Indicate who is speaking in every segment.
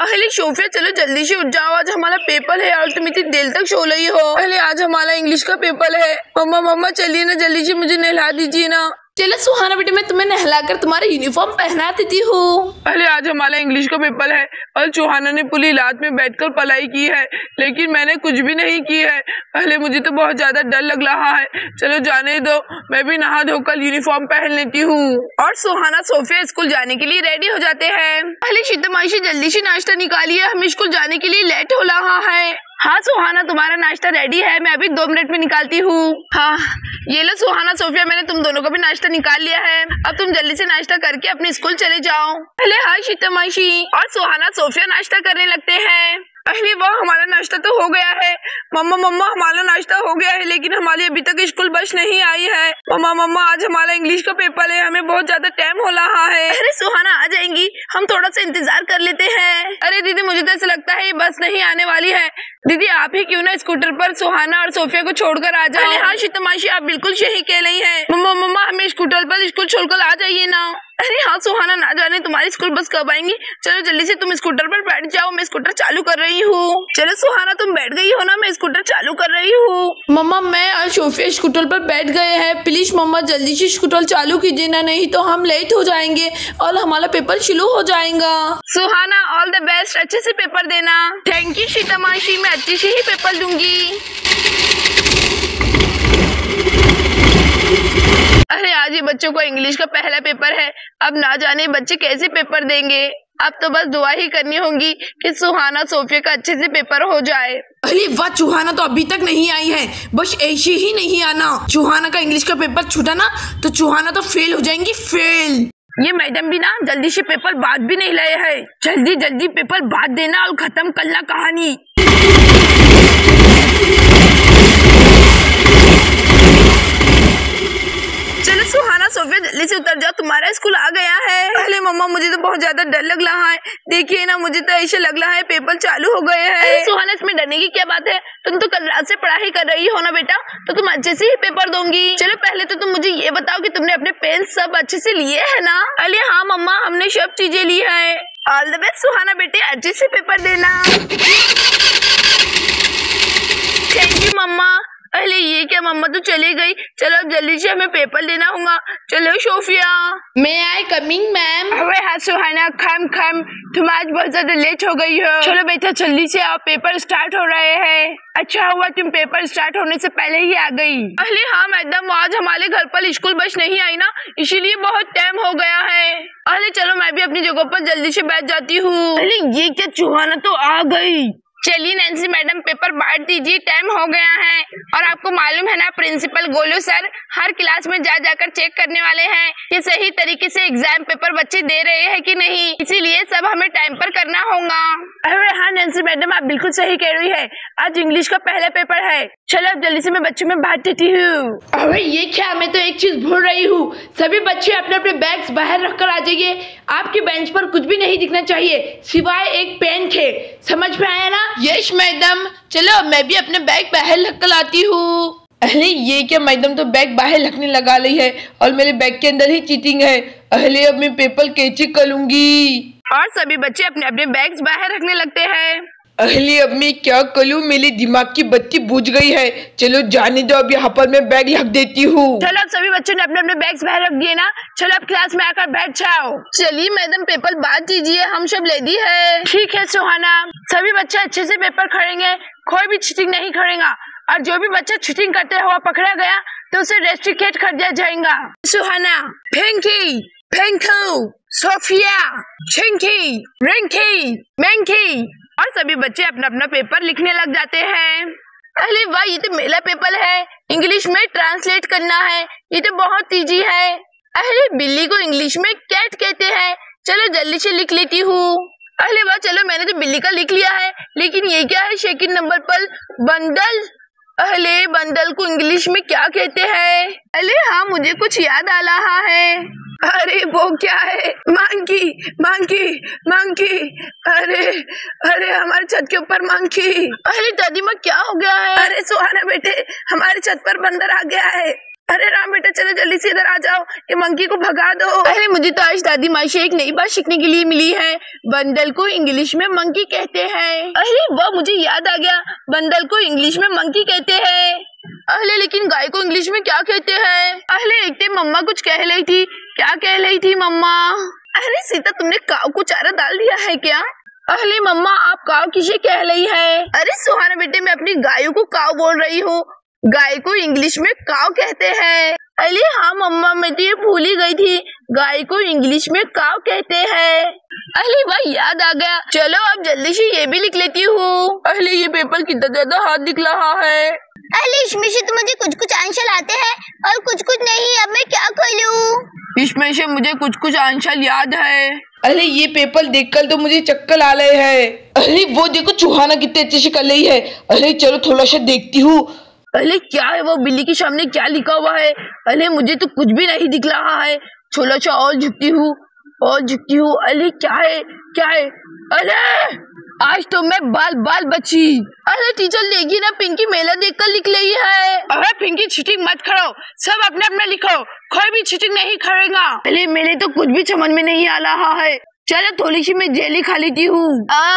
Speaker 1: अरे सोफिया चलो जल्दी से उठ जाओ, आज हमारा पेपर है और तुम इतनी देर तक सो रही हो। अरे आज हमारा इंग्लिश का पेपर है। मम्मा चलिए ना, जल्दी से मुझे नहला दीजिए ना।
Speaker 2: चलो सुहाना बेटे, मैं तुम्हें नहलाकर तुम्हारा यूनिफॉर्म पहना देती हूँ।
Speaker 1: अरे आज हमारा इंग्लिश का पेपर है और सुहाना ने पूरी रात में बैठकर पढ़ाई की है, लेकिन मैंने कुछ भी नहीं की है। पहले मुझे तो बहुत ज्यादा डर लग रहा है। चलो जाने दो, मैं भी नहा धोकर यूनिफॉर्म पहन लेती हूँ। और सुहाना सोफिया स्कूल जाने के लिए रेडी हो जाते हैं। पहले शीतमाइशी जल्दी से नाश्ता निकालिए, हम स्कूल जाने के लिए लेट हो रहा है। हाँ सुहाना, तुम्हारा नाश्ता रेडी है, मैं अभी 2 मिनट में निकालती हूँ। हाँ ये लो सुहाना सोफिया, मैंने तुम दोनों का भी नाश्ता निकाल लिया है। अब तुम जल्दी से नाश्ता करके अपने स्कूल चले जाओ। पहले हाँ शीतमाइशी और सुहाना सोफिया नाश्ता करने लगते हैं। पहले वाह हमारा नाश्ता तो हो गया है। मम्मा हमारा नाश्ता हो गया है, लेकिन हमारी अभी तक स्कूल बस नहीं आई है। मम्मा आज हमारा इंग्लिश का पेपर है, हमें बहुत ज्यादा टाइम हो रहा है। अरे सुहाना आ जाएंगी, हम थोड़ा सा इंतजार कर लेते हैं। अरे दीदी मुझे तो ऐसा लगता है ये बस नहीं आने वाली है। दीदी आप ही क्यों ना स्कूटर पर सुहाना और सोफिया को छोड़कर आ जाओ। हाँ शीतमाइशी आप बिल्कुल सही कह रही है। मम्मा हमें स्कूटर पर स्कूल छोड़कर आ जाइए ना। अरे हाँ सुहाना, ना जाने तुम्हारी स्कूल बस कब आएंगी। चलो जल्दी से तुम स्कूटर पर बैठ जाओ, मैं स्कूटर चालू कर रही हूँ। चलो सुहाना तुम बैठ गई हो ना, मैं स्कूटर चालू कर रही हूँ।
Speaker 2: मम्मा मैं और सोफिया स्कूटर पर बैठ गए हैं, प्लीज मम्मा जल्दी से स्कूटर चालू कीजिए ना, नहीं तो हम लेट हो जाएंगे और हमारा पेपर शुरू हो जाएगा।
Speaker 1: सुहाना ऑल द बेस्ट, अच्छे से पेपर देना। थैंक यू शीतमाइशी, मैं अच्छे से ही पेपर दूंगी। अरे आज ये बच्चों को इंग्लिश का पहला पेपर है, अब ना जाने बच्चे कैसे पेपर देंगे। अब तो बस दुआ ही करनी होगी कि सुहाना सोफिया का अच्छे से पेपर हो जाए।
Speaker 2: अरे वाह, सुहाना तो अभी तक नहीं आई है, बस ऐसे ही नहीं आना। सुहाना का इंग्लिश का पेपर छूटा ना तो सुहाना तो फेल हो जाएंगी, फेल।
Speaker 1: ये मैडम भी ना जल्दी से पेपर बात भी नहीं लाए है। जल्दी पेपर बात देना और खत्म करना कहानी। चलो सुहाना सोफिया जल्दी से उतर जाओ, तुम्हारा स्कूल आ गया है। पहले मम्मा मुझे तो बहुत ज्यादा डर लग रहा है। देखिए ना, मुझे तो ऐसे लग रहा है पेपर चालू हो गए हैं। सुहाना इसमें डरने की क्या बात है, तुम तो कल रात से पढ़ाई कर रही हो ना बेटा, तो तुम अच्छे से ही पेपर दोगी। चलो पहले तो तुम मुझे ये बताओ कि तुमने अपने पेन सब अच्छे से लिए है ना। अरे हाँ मम्मा, हमने सब चीजें ली है। ऑल द बेस्ट सुहाना बेटे, अच्छे से पेपर देना। थैंक यू मम्मा। अरे ये क्या, मम्मा तो चली गई। चलो अब जल्दी से हमें पेपर देना होगा। चलो सोफिया।
Speaker 2: मैं आई कमिंग मैम।
Speaker 1: अरे हाँ सुहाना, खम तुम आज बहुत ज्यादा लेट हो गई हो। चलो बेटा जल्दी से आप, पेपर स्टार्ट हो रहे हैं। अच्छा हुआ तुम पेपर स्टार्ट होने से पहले ही आ गई। अरे हाँ मैडम, आज हमारे घर पर स्कूल बस नहीं आई ना, इसीलिए बहुत टाइम हो गया है। अरे चलो मैं भी अपनी जगह पर जल्दी से बैठ जाती हूँ। अरे ये क्या, सुहाना तो आ गई। चलिए नैन्सी मैडम पेपर बांट दीजिए, टाइम हो गया है। और आपको मालूम है ना, प्रिंसिपल गोलू सर हर क्लास में जाकर चेक करने वाले हैं कि सही तरीके से एग्जाम पेपर बच्चे दे रहे हैं कि नहीं, इसीलिए सब हमें टाइम पर करना होगा। अरे हाँ नैन्सी मैडम, आप बिल्कुल सही कह रही है, आज इंग्लिश का पहला पेपर है। चलो अब जल्दी से मैं बच्चों में बांट देती हूँ।
Speaker 2: अरे ये क्या, मैं तो एक चीज भूल रही हूँ, सभी बच्चे अपने अपने बैग्स बाहर रखकर आ जाइए। आपके बेंच पर कुछ भी नहीं दिखना चाहिए सिवाय एक पेन के, समझ में आया ना? Yes madam. चलो मैं भी अपने बैग बाहर रख कर आती हूँ। अरे ये क्या, मैडम तो बैग बाहर रखने लगा रही है और मेरे बैग के अंदर ही चीटिंग है। अरे अब मैं पेपर कैसे करूँगी?
Speaker 1: और सभी बच्चे अपने अपने बैग्स बाहर रखने लगते हैं।
Speaker 2: अरे अब मैं क्या करूँ, मेरे दिमाग की बत्ती बुझ गई है। चलो जाने दो, अब यहाँ पर मैं बैग रख देती हूँ।
Speaker 1: चलो अब सभी बच्चों ने अपने अपने बैग्स बाहर रख दिए ना, चलो अब क्लास में आकर बैठ जाओ। चलिए मैडम पेपर बांट दीजिए, हम सब रेडी है। ठीक है सुहाना, सभी बच्चे अच्छे से पेपर खड़ेंगे, कोई भी चीटिंग नहीं करेगा, और जो भी बच्चा चीटिंग करते हुआ पकड़ा गया तो उसे रेस्ट्रिकेट कर दिया जाएगा। सुहाना, पिंकी, पिंकू, सोफिया, चिंकी, रिंकी, मैंकी, और सभी बच्चे अपना अपना पेपर लिखने लग जाते हैं। अरे वाह, ये तो मेरा पेपर है, इंग्लिश में ट्रांसलेट करना है, ये तो बहुत इजी है। अरे बिल्ली को इंग्लिश में कैट कहते हैं, चलो जल्दी से लिख लेती हूँ। अरे वाह, चलो मैंने तो बिल्ली का लिख लिया है, लेकिन ये क्या है सेकंड नंबर पर, बंडल। अरे बंडल को इंग्लिश में क्या कहते हैं? अरे हाँ, मुझे कुछ याद आ रहा है। अरे वो क्या है, मंकी मंकी मंकी। अरे हमारे छत के ऊपर मंकी। अरे दादी माँ क्या हो गया है? अरे सुहाना बेटे, हमारे छत पर बंदर आ गया है। अरे राम बेटा, चलो जल्दी से इधर आ जाओ, ये मंकी को भगा दो। अरे मुझे तो आज दादी माँ से एक नई बात सीखने के लिए मिली है। बंदर को इंग्लिश में मंकी कहते हैं। अरे वाह, मुझे याद आ गया, बंदर को इंग्लिश में मंकी कहते हैं। अरे लेकिन गाय को इंग्लिश में क्या कहते हैं? अरे एक दिन मम्मा कुछ कह रही थी। क्या कह रही थी मम्मा? अरे सीता, तुमने काऊ को चारा डाल दिया है क्या? अरे मम्मा, आप काऊ किसे कह रही है? अरे सुहाना बेटे, मैं अपनी गायों को काऊ बोल रही हूँ। गाय को इंग्लिश में काऊ कहते हैं। अरे हाँ मम्मा, मैं तो ये भूल ही गई थी, गाय को इंग्लिश में काऊ कहते हैं। अरे वाह, याद आ गया। चलो अब जल्दी से ये भी लिख लेती हूँ। अरे ये पेपर कितना ज्यादा हाथ दिख रहा है।
Speaker 3: अरे इसमें से तो मुझे कुछ कुछ आंसर आते हैं और कुछ कुछ नहीं। अब मैं क्या करूँ?
Speaker 1: इसमें से मुझे कुछ कुछ आंसर याद है।
Speaker 2: अरे ये पेपर देखकर तो मुझे चक्कर आ रहे हैं। अरे वो देखो, चूहाना कितने अच्छे से कर रही है। अरे चलो थोड़ा सा देखती हूँ।
Speaker 1: अरे क्या है वो बिल्ली के सामने, क्या लिखा हुआ है? अरे मुझे तो कुछ भी नहीं दिख रहा है। थोड़ा सा और झुकती हूँ, और झुकती हूँ। अरे क्या है, क्या है? अरे आज तो मैं बाल बाल बची। अरे टीचर देखिए ना, पिंकी मेला देखकर लिख रही है। अरे पिंकी, चीटिंग मत करो, सब अपने अपने लिखो, कोई भी चीटिंग नहीं करेगा। अरे मेरे तो कुछ भी समझ में नहीं आ रहा है। चलो थोड़ी सी मैं जेली खा लेती हूँ।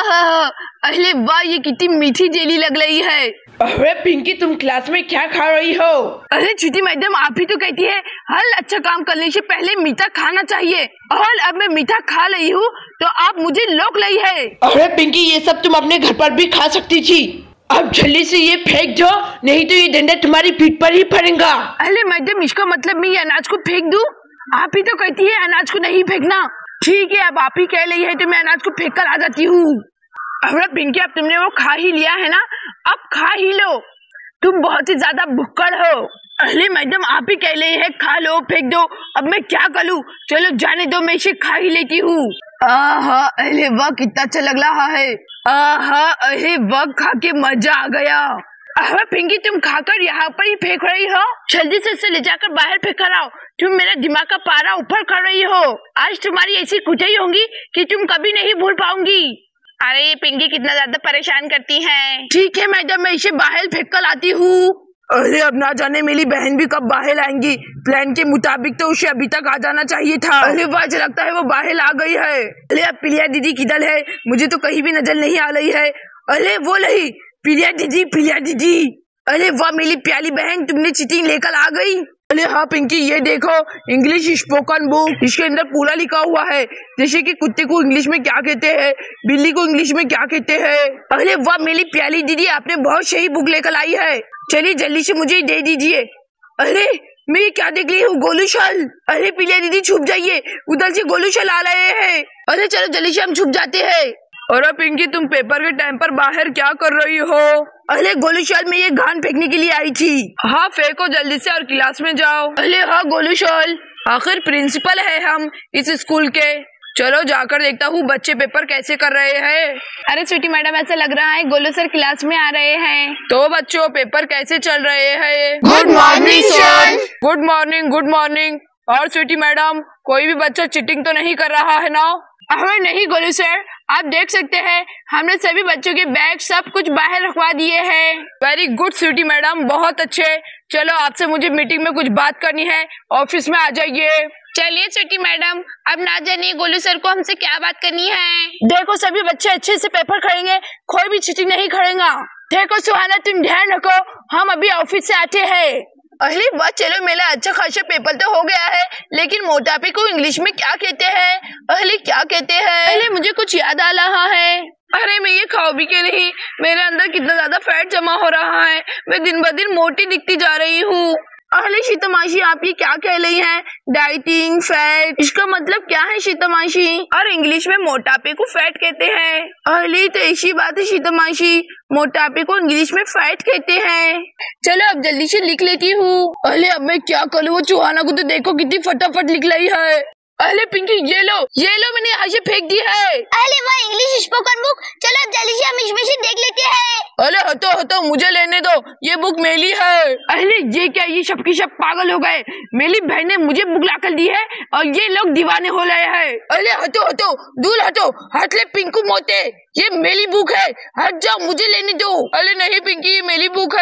Speaker 1: अरे वाह, ये कितनी मीठी जेली लग रही है।
Speaker 2: अरे पिंकी, तुम क्लास में क्या खा रही हो?
Speaker 1: अरे छुट्टी मैडम, आप ही तो कहती है हर अच्छा काम करने से पहले मीठा खाना चाहिए, और अब मैं मीठा खा रही हूँ तो आप मुझे रोक रही है।
Speaker 2: अरे पिंकी, ये सब तुम अपने घर पर भी खा सकती थी। अब जल्दी से ये फेंक दो, नहीं तो ये डंडा तुम्हारी पीठ पर ही पड़ेगा।
Speaker 1: अरे मैडम, इसका मतलब मैं ये अनाज को फेंक दूं? आप ही तो कहती है अनाज को नहीं फेंकना। ठीक है, अब आप ही कह रही है तो मैं अनाज को फेंक कर आ जाती हूँ। अरे पिंकी, अब तुमने वो खा ही लिया है ना, अब खा ही लो, तुम बहुत ही ज्यादा भुक्कड़ हो। अरे मैडम, आप ही कह रही है खा लो, फेंक दो, अब मैं क्या करूँ? चलो जाने दो, मैं इसे खा ही लेती हूँ। आहा, अरे वाह, कितना अच्छा लग रहा है। आहा, अरे वाह, खा के मजा आ गया। अरे पिंकी, तुम खाकर यहाँ पर ही फेंक रही हो? जल्दी से इसे ले जाकर बाहर फेंक कर आओ। तुम मेरा दिमाग का पारा ऊपर कर रही हो। आज तुम्हारी ऐसी कुटाई होगी कि तुम कभी नहीं भूल पाऊंगी। अरे ये पिंकी कितना ज्यादा परेशान करती है। ठीक है मैडम, मैं इसे बाहर फेंक कर आती हूँ। अरे अब ना जाने मेरी बहन भी कब बाहर आएंगी। प्लान के मुताबिक तो उसे अभी तक आ जाना चाहिए था। अरे वाह, लगता है वो बाहर आ गई है। अरे अब प्रिया दीदी किधर है? मुझे तो कहीं भी नजर नहीं आ रही है। अरे वो नहीं, प्रिया दीदी, प्रिया दीदी। अरे वाह मेरी प्यारी बहन, तुमने चीटिंग लेकर आ गई। अरे हाँ पिंकी, ये देखो इंग्लिश स्पोकन बुक, इसके अंदर पूरा लिखा हुआ है, जैसे कि कुत्ते को इंग्लिश में क्या कहते हैं, बिल्ली को इंग्लिश में क्या कहते हैं। अरे वाह मेरी प्यारी दीदी, आपने बहुत सही बुक लेकर आई है। चलिए जल्दी से मुझे दे दीजिए। अरे मैं ये क्या देख रही हूँ, गोलू शाल। अरे प्रिया दीदी छुप जाइए, उधर से गोलू शाल आ रहे हैं। अरे चलो जल्दी से हम छुप जाते हैं। अरे पिंकी, तुम पेपर के टाइम पर बाहर क्या कर रही हो? अरे गोलू शाल, मैं ये घान फेंकने के लिए आई थी। हाँ फेंको जल्दी से और क्लास में जाओ। अरे हाँ गोलू शाल, आखिर प्रिंसिपल है हम इस स्कूल के। चलो जाकर देखता हूँ बच्चे पेपर कैसे कर रहे हैं। अरे स्वीटी मैडम, ऐसा लग रहा है गोलू सर क्लास में आ रहे हैं। तो बच्चों पेपर कैसे चल रहे हैं?
Speaker 3: Good morning sir.
Speaker 1: Good morning, good morning. और स्वीटी मैडम, कोई भी बच्चा चीटिंग तो नहीं कर रहा है ना? अरे नहीं गोलू सर, आप देख सकते हैं हमने सभी बच्चों के बैग सब कुछ बाहर रखवा दिए हैं। वेरी गुड स्वीटी मैडम, बहुत अच्छे। चलो आपसे मुझे मीटिंग में कुछ बात करनी है, ऑफिस में आ जाइए। चलिए स्वीटी मैडम, अब ना जानिए गोलू सर को हमसे क्या बात करनी है। देखो सभी बच्चे अच्छे से पेपर करेंगे, कोई भी चीटिंग नहीं करेगा। देखो सुहाना, तुम ध्यान रखो, हम अभी ऑफिस से आते हैं। अरे वाह, चलो मेरा अच्छा खासा पेपर तो हो गया है, लेकिन मोटापे को इंग्लिश में क्या कहते हैं? अरे क्या कहते हैं? अरे मुझे कुछ याद आ रहा है। अरे मैं ये खाओ भी के नहीं, मेरे अंदर कितना ज्यादा फैट जमा हो रहा है, मैं दिन ब दिन मोटी दिखती जा रही हूँ। अरे शीतमाशी, आप ये क्या कह रही हैं? डाइटिंग, फैट, इसका मतलब क्या है शीतमाशी? और इंग्लिश में मोटापे को फैट कहते हैं। अरे तो ऐसी बात है शीतमाशी, मोटापे को इंग्लिश में फैट कहते हैं। चलो अब जल्दी से लिख लेती हूँ। अरे अब मैं क्या करूँ, वो चूहाना को तो देखो कितनी फटाफट लिख रही है। अरे पिंकी ये लो मैंने यहाँ से फेंक दी है।
Speaker 3: अरे वाह, इंग्लिश स्पोकन बुक। चलो अब जल्दी से हम इसमें से देख लेते हैं।
Speaker 1: अरे हटो मुझे लेने दो, ये बुक मेरी है। अरे ये क्या, ये सबकी सब पागल हो गए। मेरी बहन ने मुझे बुक लाकर दी है और ये लोग दीवाने हो रहे हैं। अरे हटो दूर हटो, हट ले पिंकू मोटे, ये मेरी बुक है, हट जाओ, मुझे लेने दो। अरे नहीं पिंकी, ये मेरी बुक है,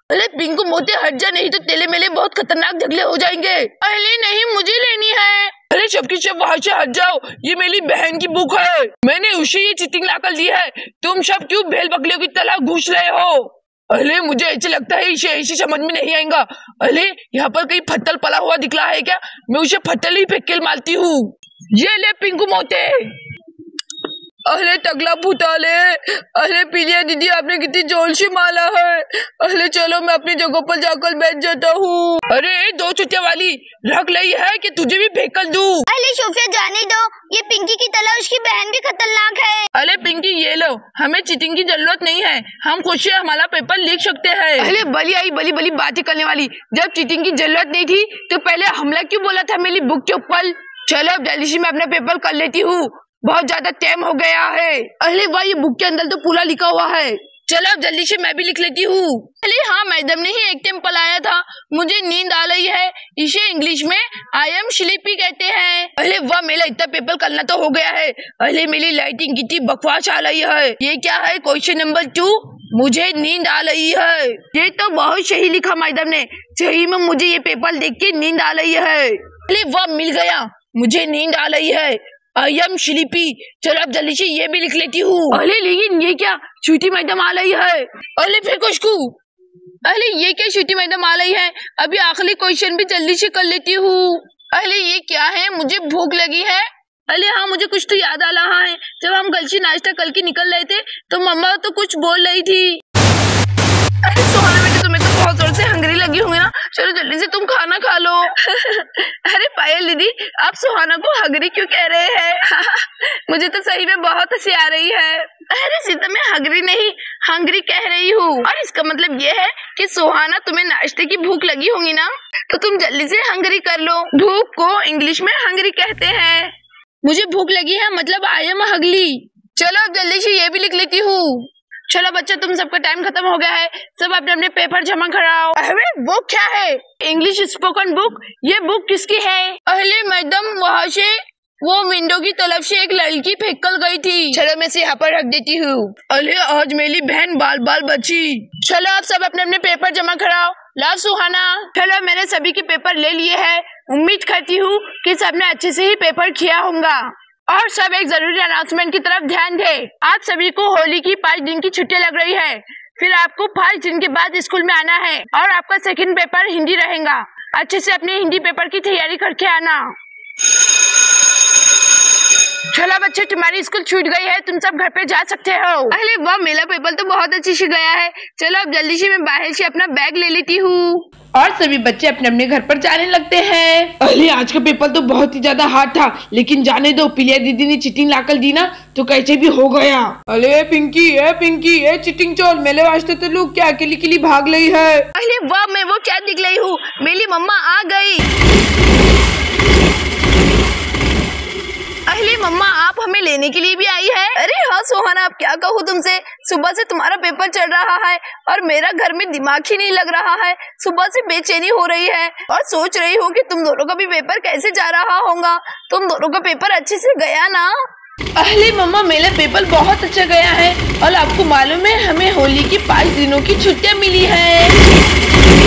Speaker 2: अरे पिंकू मोटे हट जा, नहीं तो तेले मेले बहुत खतरनाक झगड़े हो जाएंगे। अरे नहीं, मुझे लेनी है।
Speaker 1: अरे चुपकी चुप वहाँ से हट जाओ, ये मेरी बहन की बुक है, मैंने उसे ये चीटिंग लाकर दी है। तुम सब क्यों भेल बकरियों की तरह घुस रहे हो? अरे मुझे ऐसे लगता है इसे समझ में नहीं आएगा। अरे यहाँ पर कहीं फट्टल पला हुआ दिख रहा है क्या? मैं उसे फट्टल ही फेंक के मारती हूँ। ये ले पिंकू मोटे। अरे टकला भूताले, अरे पीलिया दीदी आपने कितनी जोर से मारा है। अरे चलो मैं अपनी जगह पर जाकर बैठ जाता हूँ। अरे दो चुटिया वाली रख ली है कि तुझे भी फेंक कर दूं?
Speaker 3: अरे सोफिया जाने दो, ये पिंकी की तरह उसकी बहन भी खतरनाक है।
Speaker 1: अरे पिंकी ये लो, हमें चीटिंग की जरूरत नहीं है, हम खुद से हमारा पेपर लिख सकते हैं।
Speaker 2: अरे बली आई बली बली बातें करने वाली, जब चीटिंग की जरूरत नहीं थी तो पहले हमला क्यों बोला था मेरी बुक के ऊपर। चलो अब जल्दी से मैं अपना पेपर कर लेती हूँ, बहुत ज्यादा टाइम हो गया है। अरे वाह, ये बुक के अंदर तो पूरा लिखा हुआ है। चलो अब जल्दी से मैं भी लिख लेती हूँ। अरे हाँ, मैडम ने ही एक टाइम पढ़ाया था, मुझे नींद आ रही है। इसे इंग्लिश में आई एम स्लीपी कहते हैं। अरे वाह, मेरा इतना पेपर करना तो हो गया है। अरे मेरी लाइटिंग कितनी बकवास आ रही है। ये क्या है? क्वेश्चन नंबर 2, मुझे नींद आ रही है। ये तो बहुत सही लिखा मैडम ने, सही में मुझे ये पेपर देख के नींद आ रही है। अरे वाह, मिल गया, मुझे नींद आ रही है, आई एम स्लीपी। चलो अब जल्दी से ये भी लिख लेती हूँ। अरे लेकिन ये क्या, छुट्टी मैडम आ रही है। अरे फिर कुछ को, अरे ये क्या, छुट्टी मैडम आ रही है। अभी आखिरी क्वेश्चन भी जल्दी से कर लेती हूँ। अरे ये क्या है, मुझे भूख लगी है। अरे हाँ, मुझे कुछ तो याद आ रहा है, जब हम कल से नाश्ता करके निकल रहे थे तो मम्मा तो कुछ बोल रही थी। अरे सुहाना बेटी, तुम्हें तो बहुत जोर से हंगरी लगी होंगी ना, चलो जल्दी से तुम खाना खा लो। अरे पायल दीदी, आप सुहाना को हंगरी क्यों कह रहे हैं? मुझे तो सही में बहुत हंसी आ रही है। अरे सीता, मैं हंगरी नहीं, हंगरी कह रही हूँ। और इसका मतलब ये है कि सुहाना, तुम्हें नाश्ते की भूख लगी होगी ना, तो तुम जल्दी से हंगरी कर लो। भूख को इंग्लिश में हंगरी कहते हैं। मुझे भूख लगी है मतलब आई एम हंगरी। चलो अब जल्दी से ये भी लिख लेती हूँ। चलो बच्चा, तुम सबका टाइम खत्म हो गया है, सब अपने अपने पेपर जमा कराओ। अरे वो क्या है? English spoken book. ये बुक किसकी है? अरे मैडम, वहाँ से वो विंडो की तरफ से एक लड़की फेंक कर गई थी। चलो मैं इसे यहाँ पर रख देती हूँ। अरे आज मेरी बहन बाल बाल बची। चलो आप सब अपने अपने पेपर जमा कराओ। ला सुहाना। चलो मैंने सभी के पेपर ले लिए हैं, उम्मीद करती हूँ कि सबने अच्छे से ही पेपर किया होगा। और सब एक जरूरी अनाउंसमेंट की तरफ ध्यान दें। आप सभी को होली की 5 दिन की छुट्टी लग रही है, फिर आपको 5 दिन के बाद स्कूल में आना है और आपका सेकंड पेपर हिंदी रहेगा। अच्छे से अपने हिंदी पेपर की तैयारी करके आना। चलो बच्चे, तुम्हारी स्कूल छूट गई है, तुम सब घर पे जा सकते हो। अरे वाह, मेरा पेपर तो बहुत अच्छे से गया है। चलो अब जल्दी से मैं बाहर से अपना बैग ले लेती हूँ। और सभी बच्चे अपने अपने घर पर जाने लगते हैं।
Speaker 1: अरे आज का पेपर तो बहुत ही ज्यादा हार्ड था, लेकिन जाने दो, पिलिया दीदी ने चीटिंग लाकर दी ना, तो कैसे भी हो गया। अरे पिंकी, ये चीटिंग चोर, मेरे वास्ते तो लोग क्या अकेली के लिए भाग रही है।
Speaker 2: अरे वाह, मैं वो क्या दिख रही हूँ, मेरी मम्मा आ गई। अरे मम्मा, आप हमें लेने के लिए भी आई है? अरे हाँ सुहाना, अब क्या कहूँ तुमसे, सुबह से तुम्हारा पेपर चल रहा है और मेरा घर में दिमाग ही नहीं लग रहा है। सुबह से बेचैनी हो रही है और सोच रही हूँ कि तुम दोनों का भी पेपर कैसे जा रहा होगा। तुम दोनों का पेपर अच्छे से गया ना?
Speaker 1: अरे मम्मा, मेरा पेपर बहुत अच्छा गया है और आपको मालूम है, हमें होली की 5 दिनों की छुट्टियाँ मिली है।